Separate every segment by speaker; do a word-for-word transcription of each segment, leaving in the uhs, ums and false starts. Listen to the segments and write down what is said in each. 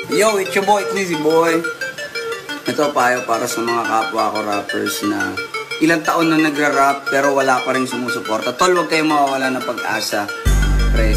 Speaker 1: Yo, it's your boy, Clizzy Boy. Ito payo para sa mga kapwa ko rappers na ilang taon na nagra-rap pero wala pa rin sumusuporta. Tol, huwag kayong mawawala ng pag-asa. Pre,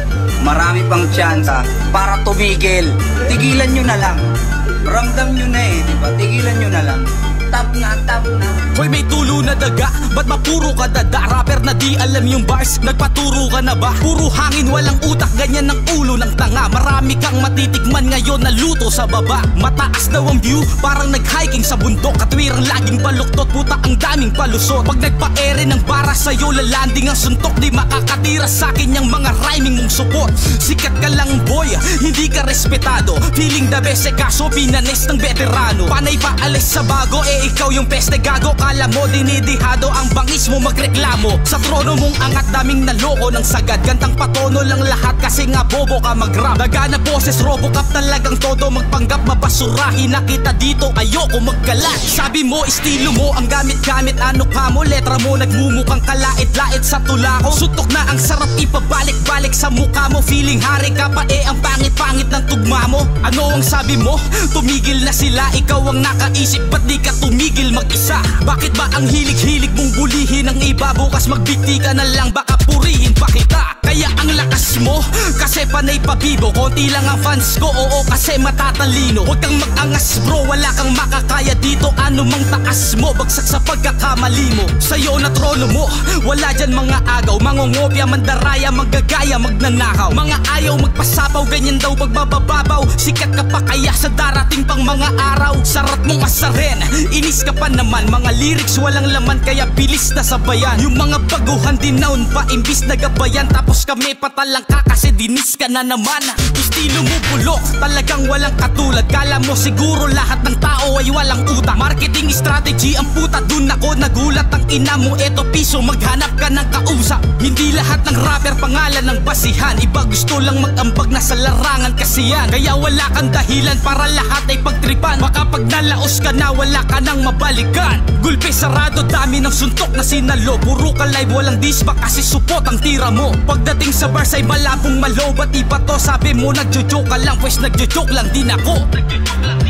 Speaker 1: marami pang tsansa para tumigil. Tigilan nyo na lang. Ramdam nyo na eh, diba? Tigilan nyo na lang. Tap na, tap na.
Speaker 2: Hoy, may tulo na daga, ba't mapuro ka dada? Rapper na di alam yung bars, nagpaturo ka na ba? Puro hangin, walang utak, ganyan ang ulo ng tanga. Marami kang matitikman ngayon na luto sa baba. Mataas daw ang view, parang nag-hiking sa bundok. Katwirang laging baluktot, puta ang daming palusot. Pag nagpa-ere ng bara sa'yo, lalanding ang suntok. Di makakatira sa'kin yung mga rhyming mong support. Sikat ka lang boy, hindi ka respetado. Feeling the best, eh kaso pinanes ng veterano. Panay pa alis sa bago, eh ikaw yung peste gago. Kala mo dinidihado ang bangis mo magreklamo. Sa trono mong angat daming naloko ng sagad. Gantang patono lang lahat kasi nga bobo ka mag-rap. Nagana boses Robocop talagang todo magpanggap. Mabasurahin na kita dito ayoko magkalat. Sabi mo estilo mo ang gamit-gamit. Ano ka mo letra mo nagmumukhang kalait-lait sa tula ko. Suntok na ang sarap ipabalik-balik sa mukha mo. Feeling hari ka pa eh ang pangit-pangit ng tugma mo. Ano ang sabi mo? Tumigil na sila. Ikaw ang nakaisip ba't di ka tumigil mag-isa? Bakit ba ang hilig-hilig mong bulihin ang iba? Bukas magbiti ka na lang baka purihin pa kita. Kaya ang lakas mo kasi panay pabibo. Konti lang ang fans ko, oo kasi matatalino. Huwag kang mag-angas bro, wala kang makakaya dito. Ano mang taas mo, bagsak sa pagkakamali mo. Sa'yo na trono mo, wala dyan mga agaw. Mangongopya, mandaraya, maggagaya, magnanakaw. Mga ayaw magpasapaw, ganyan daw pagbabababaw. Sikat ka pa kaya sa darating pang mga araw. Sarat mong asarin, inis ka pa naman. Mga lyrics walang laman kaya bilis na sabayan. Yung mga baguhan dinaon pa imbis na gabayan. Tapos kami patalang ka kasi dinis ka na naman. Estilo mo bulok, talagang walang katulad. Kala mo siguro lahat ng tao ay walang utak. Marketing strategy ang puta, dun ako nagulat. Ang ina mo eto piso, maghanap ka ng kausap. Hindi lahat ng rapper pangalan ng basihan. Iba gusto lang mag-ambag na sa larangan kasi yan. Kaya wala kang dahilan para lahat ay pagtripan. Baka pag nalaos ka na wala ka nang mabalikan. Gulpe sarado, dami ng suntok na sinalo. Puro ka live, walang dispa kasi support ang tira mo. Pagdating sa bars ay malabong malo. Ba't iba to? Sabi mo nagjo-joke ka lang, pues nagjo-joke lang din ako.